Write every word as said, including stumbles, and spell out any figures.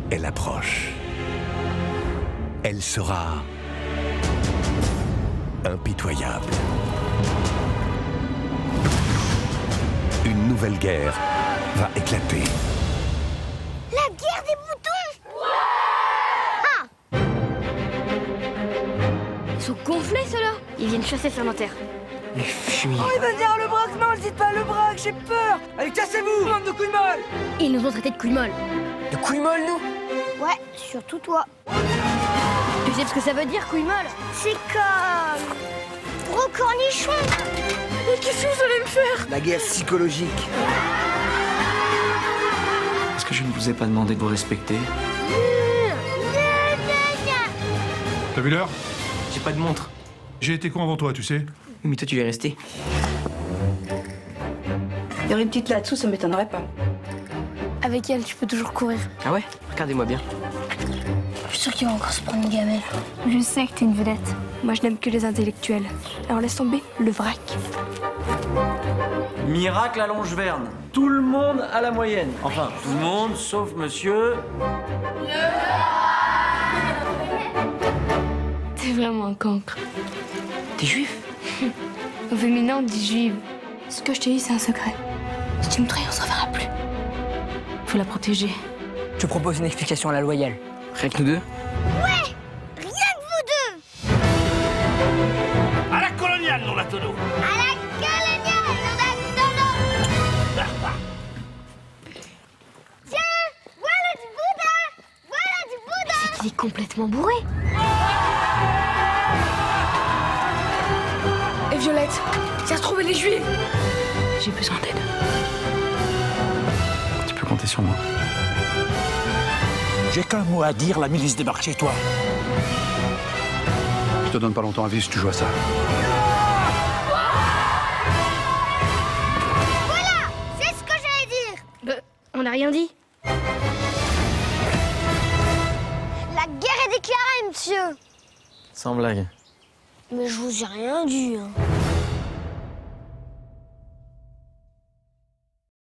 elle approche. Elle sera impitoyable. Une nouvelle guerre va éclater. La guerre des boutons! Ah! Ils sont gonflés, ceux-là. Ils viennent chasser sur notre terre. Les fuir. Oh, il va dire le braque! Non, ne dites pas le braque, j'ai peur! Allez, cassez-vous, bande de couilles molles! Ils nous ont traités de couilles molles. De couilles molles, nous? Ouais, surtout toi. Tu sais ce que ça veut dire, couilles molles? C'est comme... gros cornichon. Et qu'est-ce que vous allez me faire? La guerre psychologique. Est-ce que je ne vous ai pas demandé de vous respecter? T'as vu l'heure? J'ai pas de montre. J'ai été con avant toi, tu sais. Mais toi, tu es resté. Il y aurait une petite là-dessous, ça m'étonnerait pas. Avec elle, tu peux toujours courir. Ah ouais? Regardez-moi bien. Je suis sûre qu'il va encore se prendre une gamelle. Je sais que t'es une vedette. Moi, je n'aime que les intellectuels. Alors laisse tomber le vrac. Miracle à Longeverne. Tout le monde à la moyenne. Enfin, tout le monde, sauf monsieur... T'es vraiment un cancre. T'es juif? Au féminin, on dit juive. Ce que je t'ai dit, c'est un secret. Si tu me trahis, on se reverra plus. Faut la protéger. Je propose une explication à la loyale. Rien que nous deux? Ouais! Rien que vous deux! À la coloniale, non la tonneau. À la coloniale, non la tonneau. Tiens! Voilà du boudin! Voilà du boudin! Il est complètement bourré. Et Violette, j'ai retrouvé les juifs! J'ai besoin d'aide. Tu peux compter sur moi. J'ai qu'un mot à dire, la milice débarque chez toi. Je te donne pas longtemps à vivre si tu joues à ça. Voilà! C'est ce que j'allais dire! Bah, on n'a rien dit. La guerre est déclarée, monsieur! Sans blague. Mais je vous ai rien dit, hein.